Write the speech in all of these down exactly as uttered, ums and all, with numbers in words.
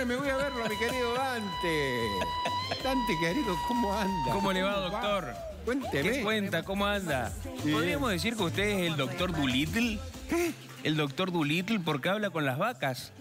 vacaciones, me voy a verlo, mi querido Dante. Dante, querido, ¿cómo anda? ¿Cómo le va, doctor? Cuénteme. ¿Qué cuenta? ¿Cómo anda? Bien. ¿Podríamos decir que usted es el doctor Dolittle? ¿Qué? El doctor Dolittle porque habla con las vacas.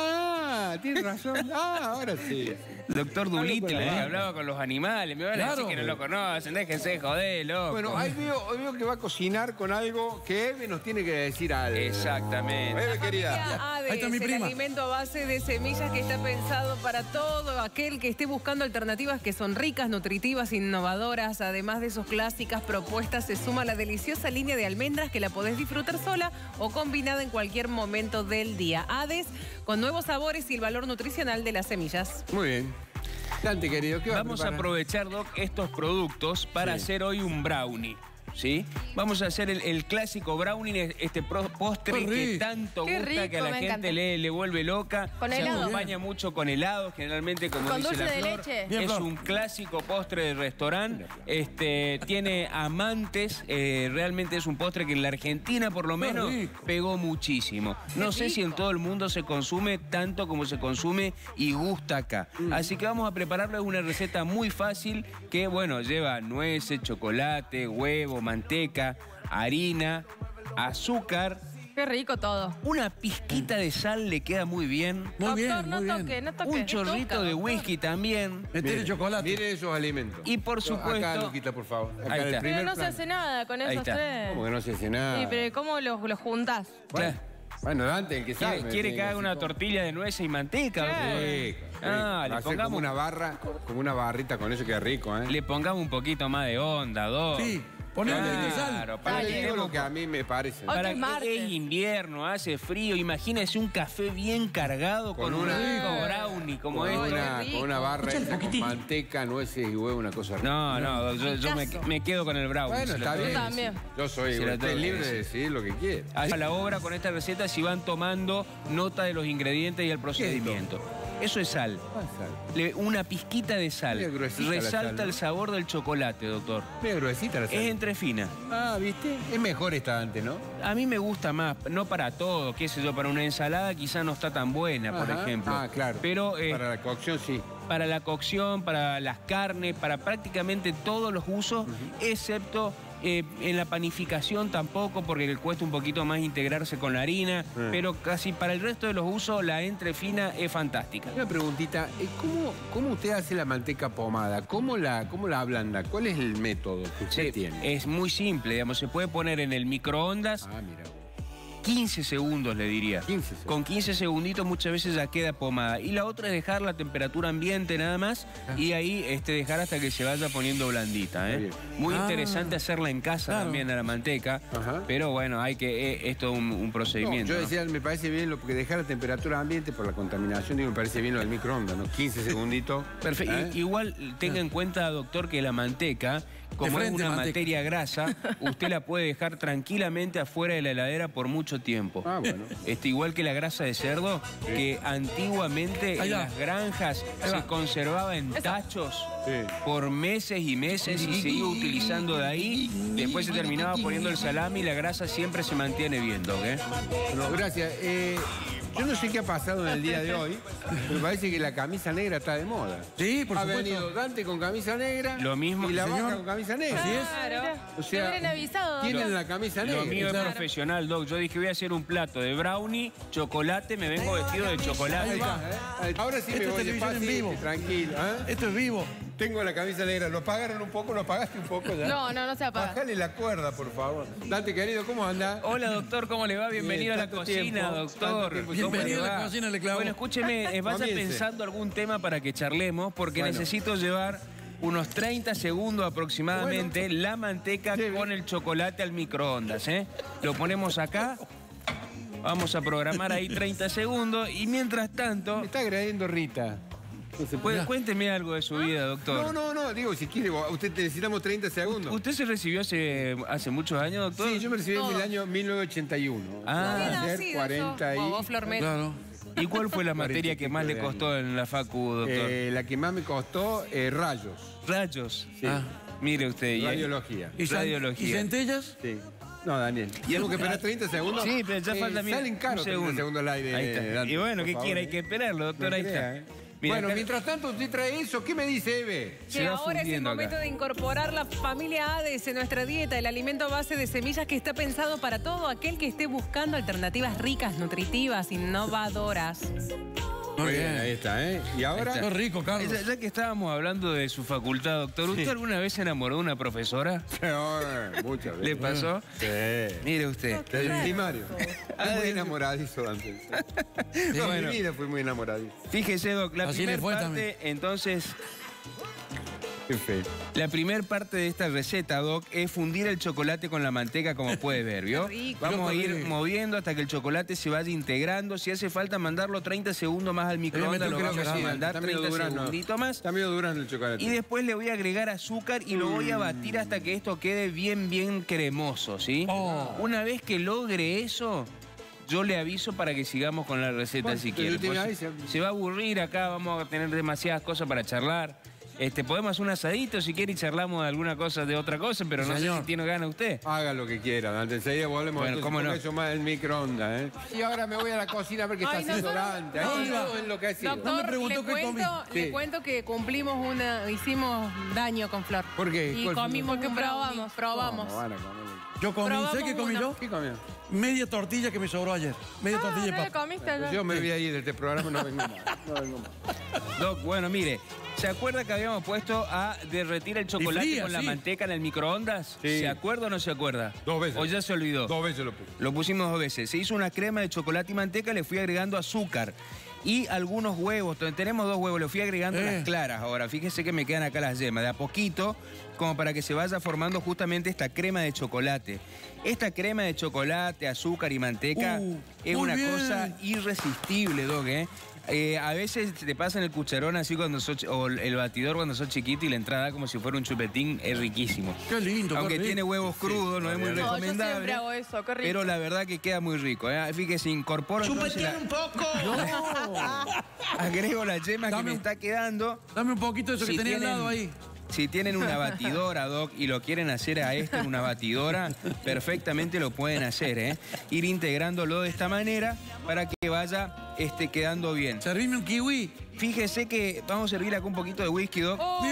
Ah, tiene razón. Ah, ahora sí. Doctor Dolittle, con las eh, vacas. hablaba con los animales. Me van a Claro. decir que no lo conocen. Déjense de joder, loco. Bueno, ahí veo, hoy veo que va a cocinar con algo que Eve nos tiene que decir algo. Exactamente. Eve, querida. Hades, Ahí está mi el prima. alimento a base de semillas que está pensado para todo aquel que esté buscando alternativas que son ricas, nutritivas, innovadoras. Además de sus clásicas propuestas, se suma la deliciosa línea de almendras que la podés disfrutar sola o combinada en cualquier momento del día. Hades, con nuevos sabores y el valor nutricional de las semillas. Muy bien. Dante, querido, ¿qué va Vamos a preparar? aprovechar, Doc, estos productos para Sí. hacer hoy un brownie. ¿Sí? Vamos a hacer el, el clásico brownie, este pro- postre Qué que rico. tanto Qué gusta, que a rico, la me gente encanta. le, le vuelve loca. Con Se helado. acompaña mucho con helado, generalmente, como Con dice dulce la de Flor. leche. Bien, Es Flor. un clásico postre de restaurante. Este, tiene amantes. eh, realmente es un postre que en la Argentina, por lo Qué menos, rico. pegó muchísimo. No sé si en todo el mundo se consume tanto como se consume y gusta acá. Así que vamos a prepararles una receta muy fácil que, bueno, lleva nueces, chocolate, huevo, manteca, harina, azúcar. Qué rico todo. Una pizquita de sal le queda muy bien. Muy Doctor, bien, no muy bien. toque, no toque. Un chorrito Toca, de doctor. whisky también. Meter el chocolate. Mire esos alimentos. Y por supuesto- Acá, Luquita, por favor. Acá Ahí en el está. primer Pero no se plano. hace nada con Ahí esos está. tres. ¿Cómo que no se hace nada? Sí, pero ¿cómo los, los juntás? Bueno, Claro. bueno, Dante, el que sabe. ¿Quiere, me quiere tiene que haga decir una cómo. tortilla de nueces y manteca? Claro. doctor? Sí, Ah, sí. Va a le ser pongamos, como una barra, como una barrita con eso, queda rico, ¿eh? le pongamos un poquito más de onda, dos. Sí, ponele de sal. Claro, Pero para le que digo estemos- lo que a mí me parece. Hoy Para que es que martes. es invierno, hace frío, imagínese un café bien cargado con, Con un una- rico brownie como Con este. una, rico. con una barra esa con manteca, nueces y huevo, una cosa rica. No, no, yo, yo me, Picasso. me quedo con el brownie. Bueno, se lo está tengo bien. que Yo también. decir. Yo soy Se lo usted tengo que libre de decir. decidir lo que quiere. A la obra con esta receta si van tomando nota de los ingredientes y el procedimiento. Eso es sal. Le- una pizquita de sal. Medio gruesita la Resalta sal, ¿no? el sabor del chocolate, doctor. Medio gruesita la sal. Es entre fina. Ah, ¿viste? Es mejor esta Dante, ¿no? A mí me gusta más, no para todo, qué sé yo, para una ensalada quizá no está tan buena, por Ajá. ejemplo. Ah, claro. Pero eh, Para la cocción, sí. para la cocción, para las carnes, para prácticamente todos los usos, excepto eh, en la panificación tampoco, porque le cuesta un poquito más integrarse con la harina, Sí. pero casi para el resto de los usos la entrefina es fantástica. Una preguntita, eh, ¿cómo, ¿cómo usted hace la manteca pomada? ¿Cómo la, cómo la ablanda? ¿Cuál es el método que usted Sí, tiene? es muy simple, digamos, se puede poner en el microondas Ah, mira. vos. quince segundos, le diría. quince segundos. Con quince segunditos muchas veces ya queda pomada. Y la otra es dejar la temperatura ambiente nada más y ahí este, dejar hasta que se vaya poniendo blandita. ¿eh? Está bien. Muy Ah. interesante hacerla en casa Claro. también a la manteca. Ajá. Pero bueno, hay que eh, esto es un, un No, procedimiento. yo ¿no? decía, me parece bien lo porque dejar la temperatura ambiente por la contaminación, digo, me parece bien lo del microondas, ¿no? quince segunditos. Perfecto. ¿eh? I- Igual tenga en cuenta, doctor, que la manteca, como es frente, una manteca. materia grasa, usted la puede dejar tranquilamente afuera de la heladera por mucho tiempo. Ah, bueno. Este, igual que la grasa de cerdo, que antiguamente Ahí en va. las granjas Ahí se va. conservaba en tachos Sí. por meses y meses y se iba utilizando de ahí. Después se terminaba poniendo el salami y la grasa siempre se mantiene bien, Doc, ¿eh? Bueno, gracias. Eh, yo no sé qué ha pasado en el día de hoy, pero parece que la camisa negra está de moda. Sí, por ha supuesto. venido Dante con camisa negra. Lo mismo. Y la Señor. vaca con camisa negra. Así es. Claro. O sea, Me hubieran avisado. tienen doctor. la camisa Lo negra. mío es Claro. profesional, Doc. Yo dije, voy a hacer un plato de brownie, chocolate, me vengo vestido de chocolate. Ahí va, ¿eh? Ahora sí Esto me es voy televisión en despacio, vivo. tranquilo. ¿eh? Esto es vivo. Tengo la camisa negra. ¿Lo pagaron un poco? ¿Lo pagaste un poco ya? No, no, no se apaga. Bájale la cuerda, por favor. Dante, querido, ¿cómo anda? Hola, doctor, ¿cómo le va? Bienvenido Bien, a la tanto cocina, tiempo, tanto doctor. tiempo. ¿Cómo Bienvenido le a la va? cocina, le clavo. Bueno, escúcheme, eh, vaya Comience. pensando algún tema para que charlemos, porque Bueno. necesito llevar unos treinta segundos aproximadamente la manteca Sí. con el chocolate al microondas, ¿eh? Lo ponemos acá, vamos a programar ahí treinta segundos y mientras tanto, Me está agrediendo Rita. No se puede- puede. cuénteme algo de su vida, doctor. No, no, no, digo, si quiere, usted te necesitamos treinta segundos. ¿Usted se recibió hace, hace muchos años, doctor? Sí, yo me recibí en el Todos. año mil novecientos ochenta y uno. Ah. No había Va a ser nacido cuarenta yo. y... Vos, Flor Mel. Claro. ¿Y cuál fue la Cuarenta y materia que pico más le de costó en la facu, doctor? Eh, la que más me costó, eh, rayos. Rayos. Sí. Ah. Mire usted. y- Radiología. ¿Y, san- Radiología. ¿Y centellas? Sí. No, Daniel. ¿Tenemos que esperar treinta segundos? Sí, pero ya Eh, falta... mira, Salen caros un treinta segundo. segundos al aire. Ahí está. Dante, Y bueno, por ¿qué favor, quiere? eh. Hay que esperarlo, doctor. No Ahí crea, está. eh. Mira, Bueno, acá mientras tanto usted trae eso. ¿Qué me dice Eve? se Que va ahora es el fundiendo momento acá. de incorporar la familia Hades en nuestra dieta, el alimento a base de semillas que está pensado para todo aquel que esté buscando alternativas ricas, nutritivas, innovadoras. Muy bien. Ahí está, ¿eh? Y ahora... Qué rico, Carlos. Ya, ya que estábamos hablando de su facultad, doctor, ¿usted alguna vez se enamoró de una profesora? No, muchas veces. ¿Le pasó? Sí. Mire usted. Desde el primario. Fui muy enamoradizo antes. No, Bueno. mi vida fui muy enamoradizo. Fíjese, Doc, la Así le primera fue parte, también. entonces, Qué feo. la primera parte de esta receta, Doc, es fundir el chocolate con la manteca, como puede ver, ¿vio? Qué rico. Vamos a ir Qué rico. moviendo hasta que el chocolate se vaya integrando. Si hace falta mandarlo treinta segundos más al microondas, lo Creo vamos que a sí, mandar está medio treinta durano. segunditos más. Está medio durano el chocolate. Y después le voy a agregar azúcar y lo voy a batir hasta que esto quede bien, bien cremoso, ¿sí? Oh. Una vez que logre eso, yo le aviso para que sigamos con la receta Bueno, si pero quiere. tiene Pues, ahí, se... se- va a aburrir acá, vamos a tener demasiadas cosas para charlar. Este, podemos hacer un asadito si quiere y charlamos de alguna cosa de otra cosa, pero no sé Señor. si tiene ganas usted. Haga lo que quiera, Dante. Enseguida volvemos. Bueno, entonces, cómo no. porque eso más el microondas, ¿eh? Y ahora me voy a la cocina a ver qué está Ay, haciendo nosotros- Dante. no, Ahí no. todo enloquecido. Doctor, No me preguntó le, qué comí. cuento, le Sí. cuento que cumplimos una, hicimos daño con Flor. ¿Por qué? Y ¿Cuál fue? comimos Porque un brownie, probamos. probamos. No, van a comer. Yo comí, Probamos ¿sé qué comí uno. yo? ¿Qué comió? Media tortilla que me sobró ayer. Media Ah, tortilla de ¿no le papa. comiste ya? Yo me voy a ir de este programa, no vengo más. No vengo más. Doc, bueno, mire, ¿se acuerda que habíamos puesto a derretir el chocolate fría, con la sí. manteca en el microondas? Sí. ¿Se acuerda o no se acuerda? Dos veces. ¿O ya se olvidó? Dos veces lo puse. Lo pusimos dos veces. Se hizo una crema de chocolate y manteca, le fui agregando azúcar y algunos huevos. Entonces, tenemos dos huevos, le fui agregando Eh. las claras. Ahora, fíjese que me quedan acá las yemas, de a poquito, como para que se vaya formando justamente esta crema de chocolate. Esta crema de chocolate, azúcar y manteca Uh, es muy una bien. cosa irresistible, Doc, ¿eh? Eh, a veces te pasan el cucharón así cuando sos, o el batidor cuando sos chiquito y la entrada como si fuera un chupetín, es riquísimo. Qué lindo, qué Aunque rico. tiene huevos crudos, no es muy No, yo recomendable. siempre hago eso, qué rico. Pero la verdad que queda muy rico. ¿eh? Fíjese, incorporo entonces la- un poco! No. agrego la yema que Dame me un- está quedando. Dame un poquito de eso Si que tenía al tienen- lado ahí. Si tienen una batidora, Doc, y lo quieren hacer a esto en una batidora, perfectamente lo pueden hacer, ¿eh? Ir integrándolo de esta manera para que vaya este, quedando bien. Servime un kiwi. Fíjese que vamos a servir acá un poquito de whisky, Doc. Bien.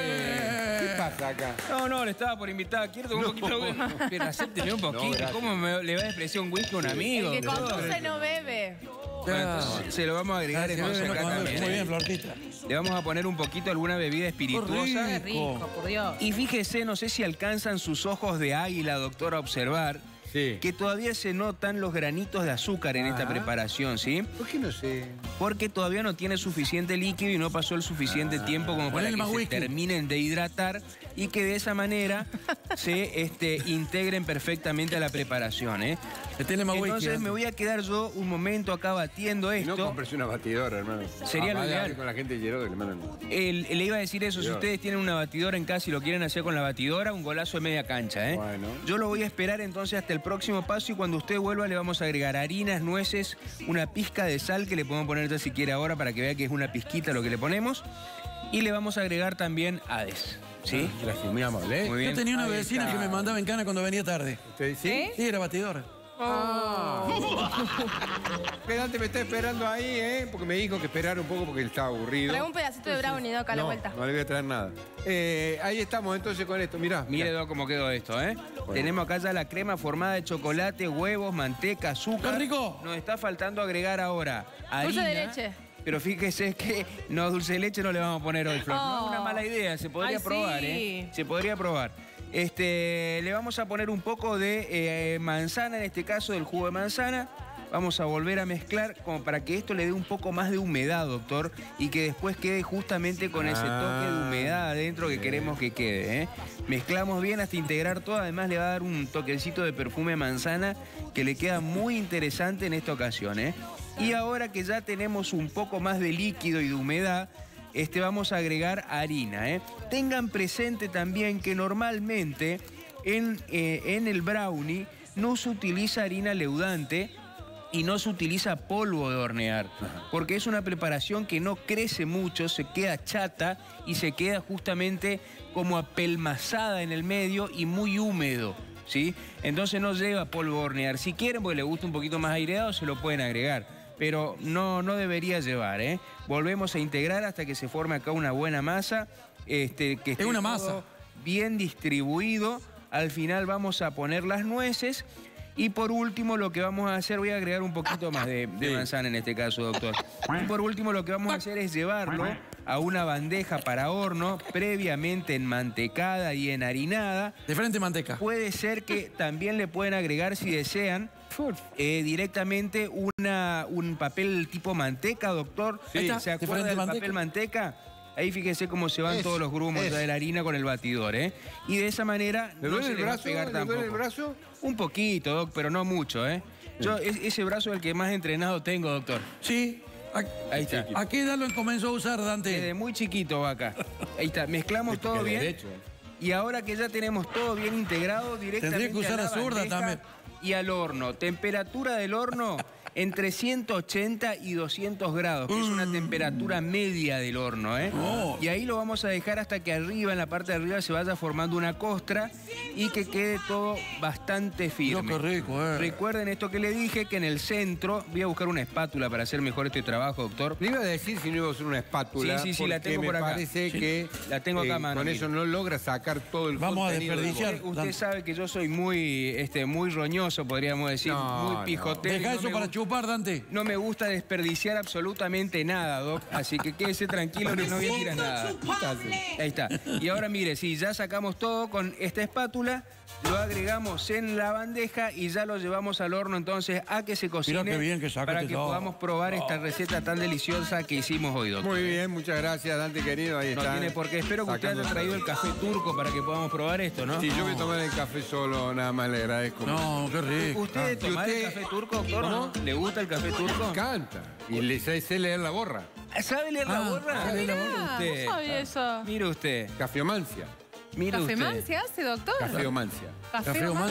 ¿Qué pasa acá? No, no, le estaba por invitar. Quiero tomar un poquito de whisky. Pero acépteme un poquito. gracias. ¿Cómo me, le va a despreciar un whisky a un amigo? El que doctor? conduce no bebe. Bueno, entonces se lo vamos a agregar Gracias, entonces bebé, acá no, también. Muy ¿eh? bien, Florquita. Le vamos a poner un poquito alguna bebida espirituosa. Qué rico, por Dios. Y fíjese, no sé si alcanzan sus ojos de águila, doctor, a observar Sí. que todavía se notan los granitos de azúcar en esta Ah. preparación, ¿sí? ¿Por qué no sé? Porque todavía no tiene suficiente líquido y no pasó el suficiente tiempo como para Ponele que más se whisky. terminen de hidratar y que de esa manera se este, integren perfectamente a la preparación, ¿eh? Que tiene más Entonces whisky. me voy a quedar yo un momento acá batiendo Si no, esto. compres una batidora, hermano. Sería lo vaya a ideal. hablar con la gente de Llero que le mandan. El- le iba a decir eso, si Dios. ustedes tienen una batidora en casa y lo quieren hacer con la batidora, un golazo de media cancha, ¿eh? Bueno. Yo lo voy a esperar entonces hasta el próximo paso y cuando usted vuelva le vamos a agregar harinas, nueces, una pizca de sal que le podemos poner ya si quiere ahora para que vea que es una pizquita lo que le ponemos y le vamos a agregar también Hades, ¿sí? Gracias, muy amable. ¿eh? Muy bien. Yo tenía una Ahí vecina está. que me mandaba en cana cuando venía tarde. ¿Usted sí? ¿Eh? Sí, era batidora. Que Dante me está esperando ahí, ¿eh? Porque me dijo que esperara un poco porque él estaba aburrido. Trae un pedacito de brownie, Doc, a la no, vuelta. no le voy a traer nada. Eh, ahí estamos entonces con esto. Mirá, Mire mirá. Doc, cómo quedó esto, ¿eh? Tenemos acá ya la crema formada de chocolate, huevos, manteca, azúcar. ¡Qué rico! Nos está faltando agregar ahora harina. Dulce de leche. Pero fíjese que no, dulce de leche no le vamos a poner hoy, Flor. No es una Oh. mala idea, se podría Ay, probar, sí. ¿eh? Se podría probar. Este, le vamos a poner un poco de eh, manzana, en este caso del jugo de manzana. Vamos a volver a mezclar como para que esto le dé un poco más de humedad, doctor, y que después quede justamente con ese Ah, toque de humedad adentro que bien. queremos que quede, ¿eh? Mezclamos bien hasta integrar todo, además le va a dar un toquecito de perfume de manzana que le queda muy interesante en esta ocasión, ¿eh? Y ahora que ya tenemos un poco más de líquido y de humedad, este, vamos a agregar harina, ¿eh? Tengan presente también que normalmente en, eh, en el brownie no se utiliza harina leudante y no se utiliza polvo de hornear, porque es una preparación que no crece mucho, se queda chata y se queda justamente como apelmazada en el medio y muy húmedo. ¿sí? Entonces no lleva polvo a hornear. Si quieren, porque les gusta un poquito más aireado, se lo pueden agregar. Pero no, no debería llevar, ¿eh? Volvemos a integrar hasta que se forme acá una buena masa. Este, que esté Es una todo masa. bien distribuido. Al final vamos a poner las nueces. Y por último lo que vamos a hacer, voy a agregar un poquito más de, de manzana en este caso, doctor. Y por último lo que vamos a hacer es llevarlo a una bandeja para horno previamente enmantecada y enharinada. De frente manteca. Puede ser que también le pueden agregar, si desean, eh, directamente una, un papel tipo manteca, doctor. Sí. Ahí está, ¿Se de acuerda frente del manteca. papel manteca? Ahí fíjense cómo se van Es, todos los grumos es. ya de la harina con el batidor, ¿eh? Y de esa manera ¿Le no duele se el le va a brazo? pegar ¿Le tampoco. duele el brazo? Un poquito, doc, pero no mucho, ¿eh? Yo, es- ese brazo es el que más entrenado tengo, doctor. Sí. ¿A, Ahí está. ¿A qué edad lo comenzó a usar, Dante? Desde muy chiquito va acá. Ahí está, mezclamos todo bien. derecho. Y ahora que ya tenemos todo bien integrado, directamente Tendría que usar a la la zurda bandeja también. y al horno. Temperatura del horno entre ciento ochenta y doscientos grados, que es una temperatura media del horno, ¿eh? Oh. Y ahí lo vamos a dejar hasta que arriba, en la parte de arriba, se vaya formando una costra y que quede todo bastante firme. Dios, qué rico, eh. Recuerden esto que le dije, que en el centro, voy a buscar una espátula para hacer mejor este trabajo, doctor. Le iba a decir si no iba a usar una espátula. Sí, sí, sí, la porque tengo me por acá. parece Sí. que La tengo acá a eh, mano, con mire. eso no logra sacar todo el Vamos a contenido del desperdiciar. bol. Usted Dante. sabe que yo soy muy, este, muy roñoso, podríamos decir, No, muy no. pijotero. Deja No eso me para gu- chupar, Dante. No me gusta desperdiciar absolutamente nada, Doc. Así que quédese tranquilo que no voy a tirar nada. Ahí está. Y ahora mire, si ya sacamos todo con esta espátula, lo agregamos en la bandeja y ya lo llevamos al horno entonces a que se cocine. Mirá qué bien que sacaste para que todo. podamos probar esta receta tan deliciosa que hicimos hoy, doctor. Muy bien, muchas gracias, Dante querido. Ahí No está. tiene por qué. Espero que usted haya Sacando- traído el café turco para que podamos probar esto, ¿no? Sí, yo voy a tomar el café solo, nada más le agradezco. No, qué rico. ¿Usted ¿Y tomar usted? el café turco, doctor? ¿No? ¿Le gusta el café turco? Me encanta. Y le sé, sé leer la borra. ¿Sabe leer la Ah, borra? ¿sabe leer la Mire borra? usted. No sabía eso. Mire usted. Cafeomancia. Mire usted. ¿Cafemancia hace, doctor? Cafeomancia. Café o man-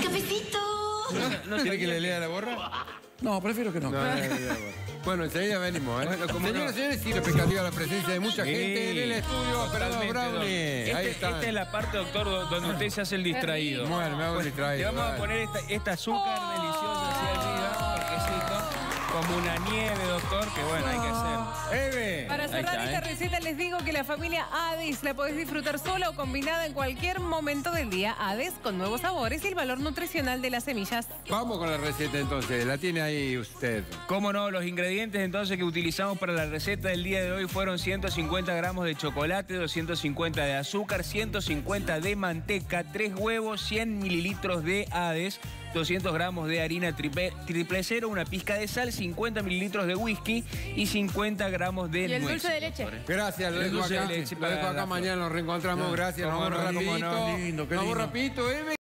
No ¿Quiere sé que le lea la borra? No, prefiero que no. No, no, no, no, no. Bueno, enseguida venimos, ¿eh? Bueno, ¿cómo Señoras no? y señores, sí, expectativa la presencia de mucha Sí, gente en el estudio. Operador totalmente, Brownie. doc. Este- Ahí está. Esta es la parte, doctor, do- donde usted se hace el distraído. Bueno, me hago el distraído. Le vamos a dale. poner esta, esta azúcar deliciosa hacia arriba, parquecito, como una nieve, doctor, que bueno, hay que hacer. ¡Eve! Para Ahí cerrar está, esta ¿eh? receta les digo que la familia Hades la podés disfrutar sola o combinada en cualquier momento del día. Hades con nuevos sabores y el valor nutricional de las semillas. Vamos con la receta entonces. La tiene ahí usted. Cómo no, los ingredientes entonces que utilizamos para la receta del día de hoy fueron ciento cincuenta gramos de chocolate, doscientos cincuenta de azúcar, ciento cincuenta de manteca, tres huevos, cien mililitros de Hades, doscientos gramos de harina triple, triple cero, una pizca de sal, cincuenta mililitros de whisky y cincuenta gramos de ¿Y el nueces, dulce de leche? doctor, ¿eh? Gracias, lo El dejo dulce acá. de leche Lo para dejo acá la- mañana, nos reencontramos. Gracias, nos Cómo vamos no, cómo rapidito. no. Lindo, qué Nos vamos lindo. rapidito, Eve.